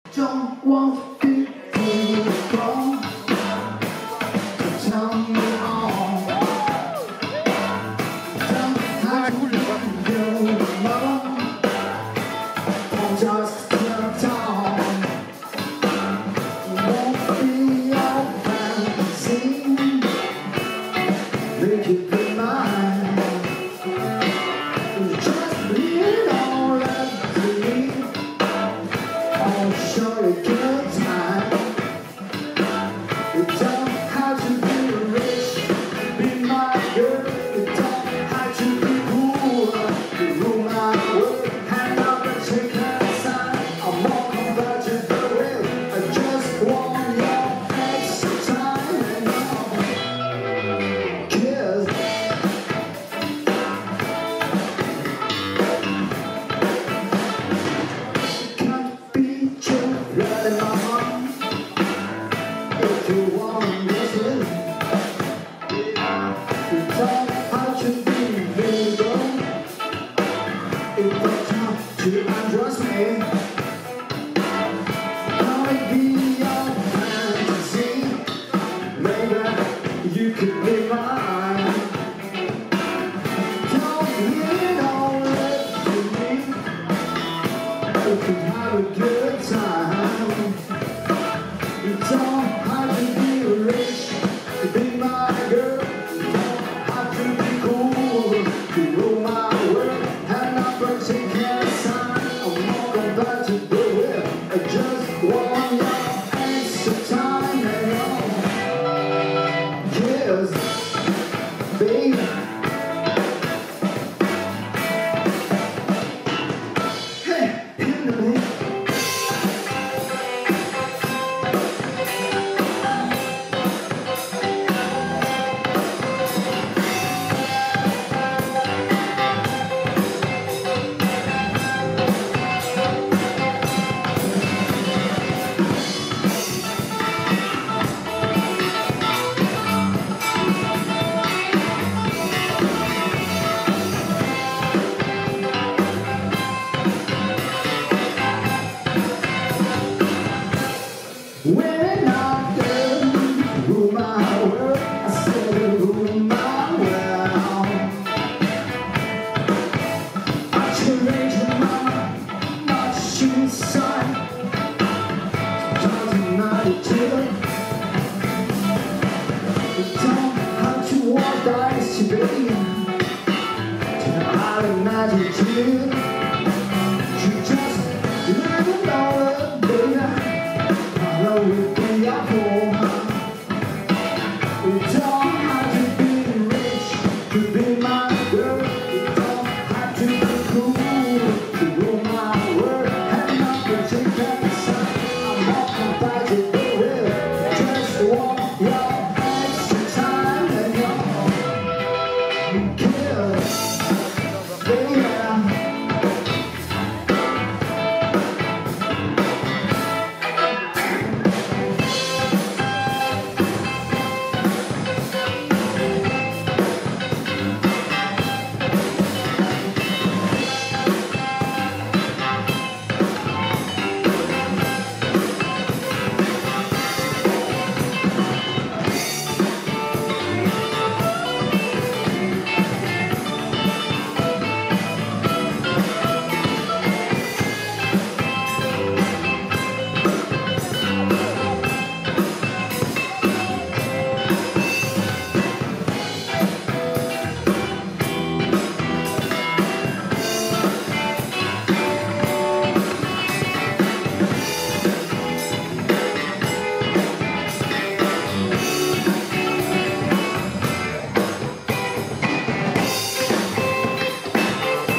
Don't want people wrong to tell me on. Don't have to be your mom or just your town. Won't be your fantasy. Make it be mine. Just leave it all up to me. I'll show you good time. You don't have to be rich, be my girl. You don't have to be cool, you rule my world. Hand up and take that sign. I'm more compatible with. I just want your extra time and your kiss. Can't beat your blood in my heart. If you want to listen, you don't have to be legal. If you have to undress me, I'll be your fantasy. Maybe you could be mine. Don't lean on it to me. We can have a good time. You don't have to be rich to be my girl. You don't have to be cool to rule my world. And I'm taking a sign. I'm more compatible with. I just want your extra time and your kiss, baby. Hey, me. When I'm done, rule my world. I said rule my world. I change my shoes side. Doesn't matter to you. You don't have to walk dice to be. I imagine you. You just live it all, baby. We'll be your home. You don't have to be rich to be my girl. You don't have to be cool to rule my world. And I'm gonna take that side. I'm not compatible with. Just want your extra time and your kiss, baby.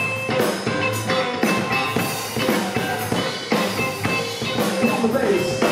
On the bass.